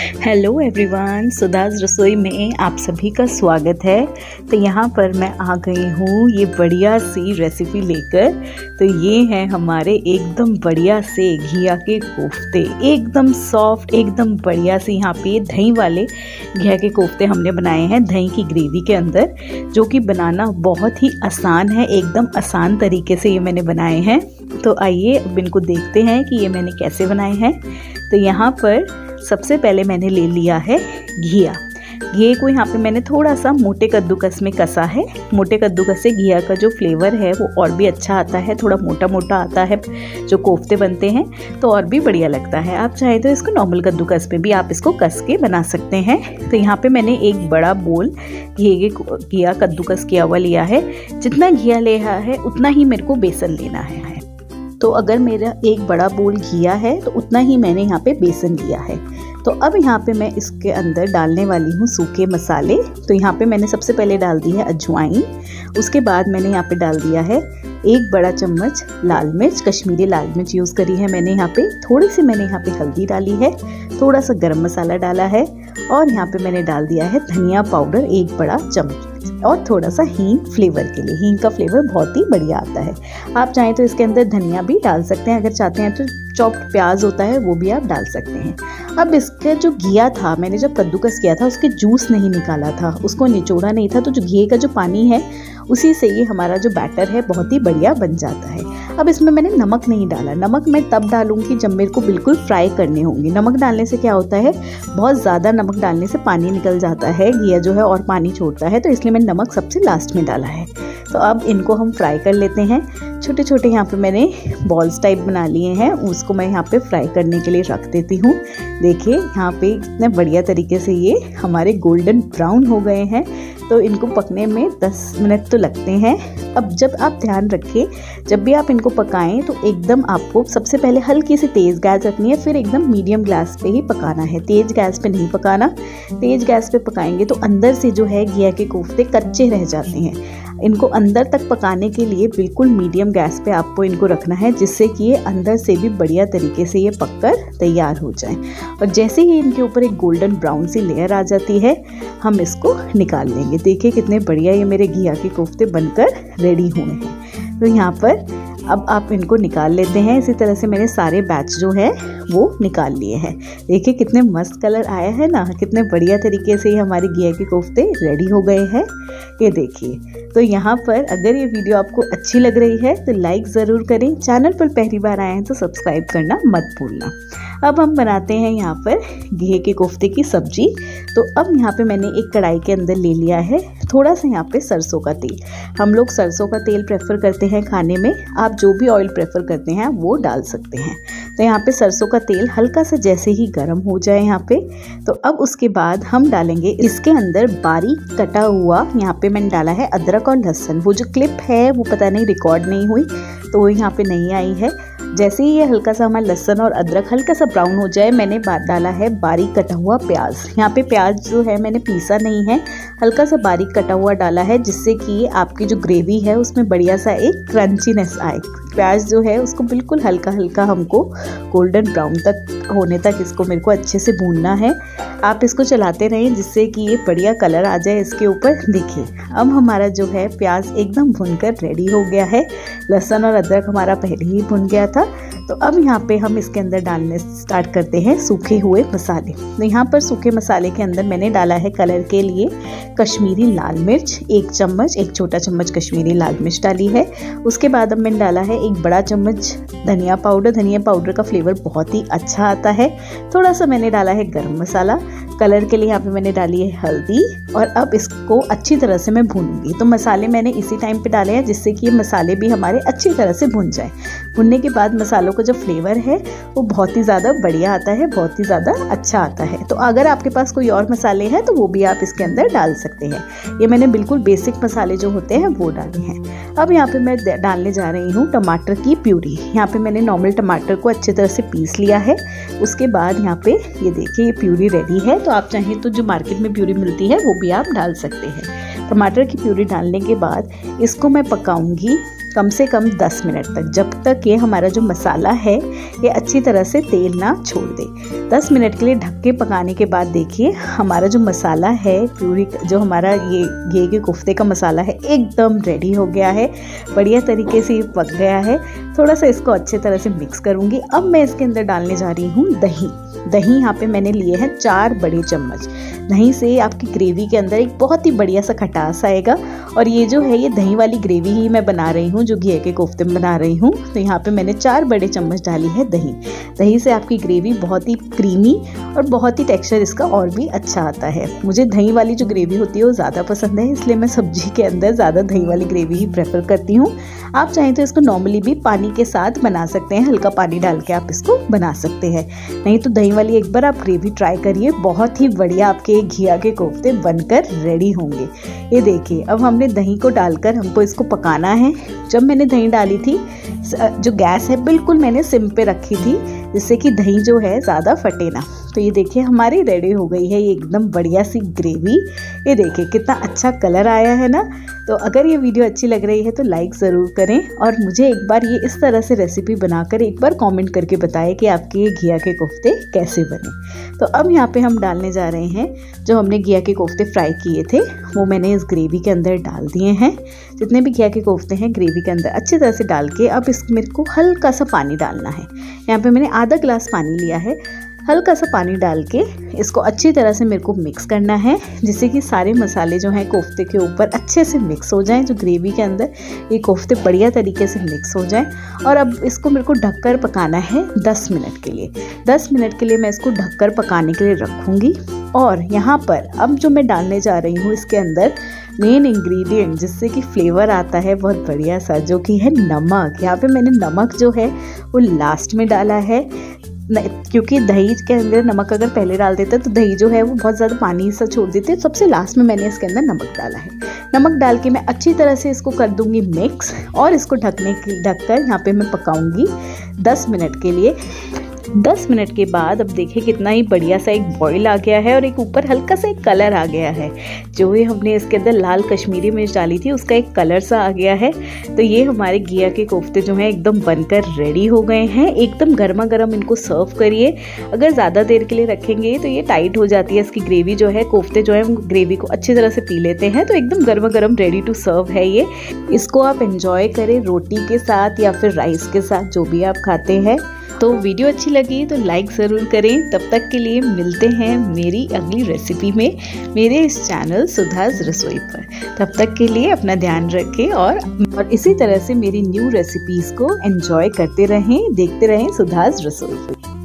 Hello everyone, Sudha's रसोई में आप सभी का स्वागत है। तो यहाँ पर मैं आ गई हूँ ये बढ़िया सी रेसिपी लेकर। तो ये हैं हमारे एकदम बढ़िया से घिया के कोफ्ते, एकदम सॉफ्ट, एकदम बढ़िया से। यहाँ पे दही वाले घिया के कोफ्ते हमने बनाए हैं दही की ग्रेवी के अंदर, जो कि बनाना बहुत ही आसान है। एकदम आसान तरीके से ये मैंने बनाए हैं। तो आइए अब इनको देखते हैं कि ये मैंने कैसे बनाए हैं। तो यहाँ पर सबसे पहले मैंने ले लिया है घिया। घिये को यहाँ पे मैंने थोड़ा सा मोटे कद्दूकस में कसा है। मोटे कद्दूकस से घिया का जो फ्लेवर है वो और भी अच्छा आता है, थोड़ा मोटा मोटा आता है जो कोफ्ते बनते हैं, तो और भी बढ़िया लगता है। आप चाहे तो इसको नॉर्मल कद्दूकस में भी आप इसको कस के बना सकते हैं। तो यहाँ पे मैंने एक बड़ा बोल घिया कद्दूकस किया हुआ लिया है। जितना घिया लिया है उतना ही मेरे को बेसन लेना है। तो अगर मेरा एक बड़ा बोल घिया है तो उतना ही मैंने यहाँ पे बेसन लिया है। तो अब यहाँ पे मैं इसके अंदर डालने वाली हूँ सूखे मसाले। तो यहाँ पे मैंने सबसे पहले डाल दी है अजवाइन। उसके बाद मैंने यहाँ पे डाल दिया है 1 बड़ा चम्मच लाल मिर्च, कश्मीरी लाल मिर्च यूज़ करी है मैंने यहाँ पे। थोड़ी सी मैंने यहाँ पे हल्दी डाली है, थोड़ा सा गरम मसाला डाला है, और यहाँ पे मैंने डाल दिया है धनिया पाउडर 1 बड़ा चम्मच, और थोड़ा सा हींग फ्लेवर के लिए। हींग का फ्लेवर बहुत ही बढ़िया आता है। आप चाहें तो इसके अंदर धनिया भी डाल सकते हैं, अगर चाहते हैं तो चॉप्ड प्याज होता है वो भी आप डाल सकते हैं। अब इसका जो घिया था, मैंने जब कद्दूकस किया था उसके जूस नहीं निकाला था, उसको निचोड़ा नहीं था। तो जो घिये का जो पानी है उसी से ये हमारा जो बैटर है बहुत ही बढ़िया बन जाता है। अब इसमें मैंने नमक नहीं डाला। नमक मैं तब डालूंगी जब मेरे को बिल्कुल फ्राई करने होंगे। नमक डालने से क्या होता है, बहुत ज़्यादा नमक डालने से पानी निकल जाता है, घिया जो है और पानी छोड़ता है। तो इसलिए मैंने नमक सबसे लास्ट में डाला है। तो अब इनको हम फ्राई कर लेते हैं। छोटे छोटे यहाँ पे मैंने बॉल्स टाइप बना लिए हैं, उसको मैं यहाँ पे फ्राई करने के लिए रख देती हूँ। देखिए यहाँ पे इतने बढ़िया तरीके से ये हमारे गोल्डन ब्राउन हो गए हैं। तो इनको पकने में 10 मिनट तो लगते हैं। अब जब आप ध्यान रखें, जब भी आप इनको पकाएं तो एकदम आपको सबसे पहले हल्की सी तेज़ गैस रखनी है, फिर एकदम मीडियम गैस पे ही पकाना है। तेज़ गैस पे नहीं पकाना। तेज़ गैस पे पकाएंगे तो अंदर से जो है घिया के कोफ्ते कच्चे रह जाते हैं। इनको अंदर तक पकाने के लिए बिल्कुल मीडियम गैस पे आपको इनको रखना है, जिससे कि ये अंदर से भी बढ़िया तरीके से ये पककर तैयार हो जाए। और जैसे ही इनके ऊपर एक गोल्डन ब्राउन सी लेयर आ जाती है, हम इसको निकाल लेंगे। देखिए कितने बढ़िया ये मेरे घिया के कोफ्ते बनकर रेडी हुए हैं। तो यहाँ पर अब आप इनको निकाल लेते हैं। इसी तरह से मैंने सारे बैच जो है वो निकाल लिए हैं। देखिए कितने मस्त कलर आया है ना, कितने बढ़िया तरीके से हमारे घिया के कोफ्ते रेडी हो गए हैं। ये देखिए। तो यहाँ पर अगर ये वीडियो आपको अच्छी लग रही है तो लाइक ज़रूर करें। चैनल पर पहली बार आए हैं तो सब्सक्राइब करना मत भूलना। अब हम बनाते हैं यहाँ पर घिये के कोफ्ते की सब्जी। तो अब यहाँ पे मैंने एक कढ़ाई के अंदर ले लिया है थोड़ा सा यहाँ पे सरसों का तेल। हम लोग सरसों का तेल प्रेफर करते हैं खाने में, आप जो भी ऑयल प्रेफर करते हैं वो डाल सकते हैं। तो यहाँ पे सरसों का तेल हल्का सा जैसे ही गर्म हो जाए यहाँ पे, तो अब उसके बाद हम डालेंगे इसके अंदर बारीक कटा हुआ, यहाँ पे मैंने डाला है अदरक और लहसुन। वो जो क्लिप है वो पता नहीं रिकॉर्ड नहीं हुई, तो वो यहाँ पे नहीं आई है। जैसे ही ये हल्का सा हमारा लहसुन और अदरक हल्का सा ब्राउन हो जाए, मैंने डाला है बारीक कटा हुआ प्याज। यहाँ पे प्याज जो है मैंने पीसा नहीं है, हल्का सा बारीक कटा हुआ डाला है, जिससे कि आपकी जो ग्रेवी है उसमें बढ़िया सा एक क्रंचीनेस आए। प्याज जो है उसको बिल्कुल हल्का हल्का हमको गोल्डन ब्राउन तक होने तक इसको मेरे को अच्छे से भूनना है। आप इसको चलाते रहें जिससे कि ये बढ़िया कलर आ जाए इसके ऊपर। देखिए अब हमारा जो है प्याज एकदम भुनकर रेडी हो गया है। लहसुन और अदरक हमारा पहले ही भुन गया था। तो अब यहाँ पे हम इसके अंदर डालने स्टार्ट करते हैं सूखे हुए मसाले। तो यहाँ पर सूखे मसाले के अंदर मैंने डाला है कलर के लिए कश्मीरी लाल मिर्च 1 चम्मच, 1 छोटा चम्मच कश्मीरी लाल मिर्च डाली है। उसके बाद अब मैंने डाला है 1 बड़ा चम्मच धनिया पाउडर। धनिया पाउडर का फ्लेवर बहुत ही अच्छा आता है। थोड़ा सा मैंने डाला है गरम मसाला, कलर के लिए यहाँ पे मैंने डाली है हल्दी, और अब इसको अच्छी तरह से मैं भूनूंगी। तो मसाले मैंने इसी टाइम पे डाले हैं जिससे कि ये मसाले भी हमारे अच्छी तरह से भुन जाए। भुनने के बाद मसालों का जो फ्लेवर है वो बहुत ही ज़्यादा बढ़िया आता है, बहुत ही ज़्यादा अच्छा आता है। तो अगर आपके पास कोई और मसाले हैं तो वो भी आप इसके अंदर डाल सकते हैं। ये मैंने बिल्कुल बेसिक मसाले जो होते हैं वो डाले हैं। अब यहाँ पे मैं डालने जा रही हूँ टमाटर की प्यूरी। यहाँ पे मैंने नॉर्मल टमाटर को अच्छी तरह से पीस लिया है। उसके बाद यहाँ पे ये देखिए ये प्यूरी रेडी है। तो आप चाहें तो जो मार्केट में प्यूरी मिलती है वो भी आप डाल सकते हैं। टमाटर की प्यूरी डालने के बाद इसको मैं पकाऊंगी कम से कम 10 मिनट तक, जब तक ये हमारा जो मसाला है ये अच्छी तरह से तेल ना छोड़ दे। 10 मिनट के लिए ढक के पकाने के बाद देखिए हमारा जो मसाला है, प्यूरी जो हमारा ये घिये के कोफ्ते का मसाला है, एकदम रेडी हो गया है, बढ़िया तरीके से ये पक गया है। थोड़ा सा इसको अच्छे तरह से मिक्स करूँगी। अब मैं इसके अंदर डालने जा रही हूँ दही। दही यहाँ पे मैंने लिए हैं 4 बड़े चम्मच। दही से आपकी ग्रेवी के अंदर एक बहुत ही बढ़िया सा खटास आएगा। और ये जो है ये दही वाली ग्रेवी ही मैं बना रही हूँ, जो घिये के कोफ्ते में बना रही हूँ। तो यहाँ पे मैंने 4 बड़े चम्मच डाली है दही। दही से आपकी ग्रेवी बहुत ही क्रीमी और बहुत ही टेक्सचर इसका और भी अच्छा आता है। मुझे दही वाली जो ग्रेवी होती है वो ज़्यादा पसंद है, इसलिए मैं सब्जी के अंदर ज़्यादा दही वाली ग्रेवी ही प्रेफर करती हूँ। आप चाहें तो इसको नॉर्मली भी पानी के साथ बना सकते हैं, हल्का पानी डाल के आप इसको बना सकते हैं। नहीं तो दही वाली एक बार आप ग्रेवी ट्राई करिए, बहुत ही बढ़िया आपके घिया के कोफ्ते बनकर रेडी होंगे। ये देखिए अब हमने दही को डालकर हमको इसको पकाना है। जब मैंने दही डाली थी, जो गैस है बिल्कुल मैंने सिम पे रखी थी, जिससे कि दही जो है ज़्यादा फटे ना। तो ये देखिए हमारी रेडी हो गई है ये एकदम बढ़िया सी ग्रेवी। ये देखिए कितना अच्छा कलर आया है ना। तो अगर ये वीडियो अच्छी लग रही है तो लाइक ज़रूर करें और मुझे एक बार ये इस तरह से रेसिपी बनाकर एक बार कमेंट करके बताएं कि आपके ये घिया के कोफ्ते कैसे बने। तो अब यहाँ पे हम डालने जा रहे हैं जो हमने घिया के कोफ्ते फ्राई किए थे, वो मैंने इस ग्रेवी के अंदर डाल दिए हैं। जितने भी घिया के कोफ्ते हैं ग्रेवी के अंदर अच्छी तरह से डाल के अब इसमें मेरे को हल्का सा पानी डालना है। यहाँ पे मैंने आधा गिलास पानी लिया है। हल्का सा पानी डाल के इसको अच्छी तरह से मेरे को मिक्स करना है, जिससे कि सारे मसाले जो हैं कोफ्ते के ऊपर अच्छे से मिक्स हो जाएं, जो ग्रेवी के अंदर ये कोफ्ते बढ़िया तरीके से मिक्स हो जाएं। और अब इसको मेरे को ढककर पकाना है 10 मिनट के लिए। 10 मिनट के लिए मैं इसको ढककर पकाने के लिए रखूँगी। और यहाँ पर अब जो मैं डालने जा रही हूँ इसके अंदर मेन इंग्रेडिएंट, जिससे कि फ्लेवर आता है बहुत बढ़िया सा, जो कि है नमक। यहाँ पे मैंने नमक जो है वो लास्ट में डाला है, क्योंकि दही के अंदर नमक अगर पहले डाल देते तो दही जो है वो बहुत ज़्यादा पानी सा छोड़ देती है। सबसे लास्ट में मैंने इसके अंदर नमक डाला है। नमक डाल के मैं अच्छी तरह से इसको कर दूंगी मिक्स और इसको ढककर यहाँ पे मैं पकाऊंगी 10 मिनट के लिए। 10 मिनट के बाद अब देखिए कितना ही बढ़िया सा एक बॉईल आ गया है और एक ऊपर हल्का सा एक कलर आ गया है। जो ये हमने इसके अंदर लाल कश्मीरी मिर्च डाली थी उसका एक कलर सा आ गया है। तो ये हमारे घिया के कोफ्ते जो हैं एकदम बनकर रेडी हो गए हैं। एकदम गर्मा गर्म इनको सर्व करिए। अगर ज़्यादा देर के लिए रखेंगे तो ये टाइट हो जाती है, इसकी ग्रेवी जो है, कोफ्ते जो है ग्रेवी को अच्छी तरह से पी लेते हैं। तो एकदम गर्मा गर्म रेडी टू सर्व है ये। इसको आप एंजॉय करें रोटी के साथ या फिर राइस के साथ, जो भी आप खाते हैं। तो वीडियो अच्छी लगी तो लाइक ज़रूर करें। तब तक के लिए मिलते हैं मेरी अगली रेसिपी में मेरे इस चैनल सुधाज रसोई पर। तब तक के लिए अपना ध्यान रखें और इसी तरह से मेरी न्यू रेसिपीज़ को एंजॉय करते रहें, देखते रहें सुधाज रसोई।